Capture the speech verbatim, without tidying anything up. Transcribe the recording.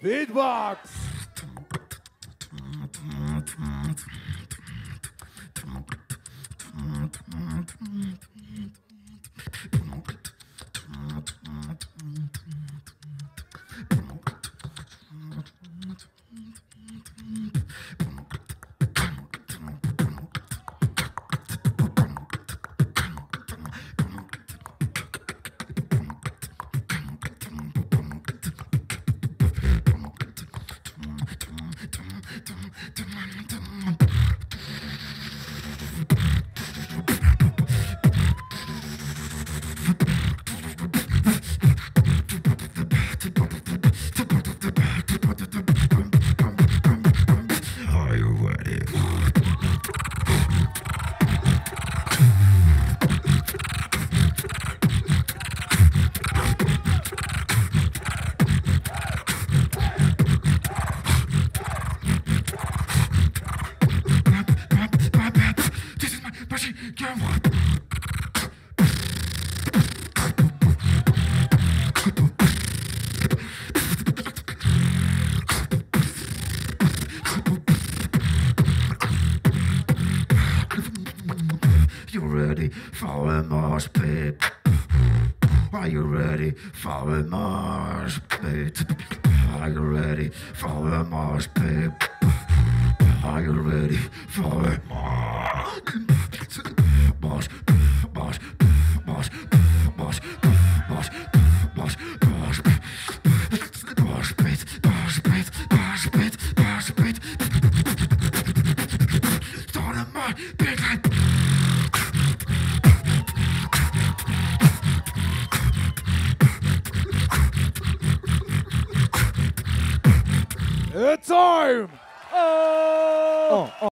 Beatbox. Are you ready? This is my machine gun. You ready for a mosh pit? Are you ready for a mosh pit? Are you ready for a mosh pit? Are you ready for a mosh mosh mosh mosh mosh mosh mosh mosh mosh pit mosh pit mosh pit mosh pit start a mosh pit. It's time. Oh. Oh.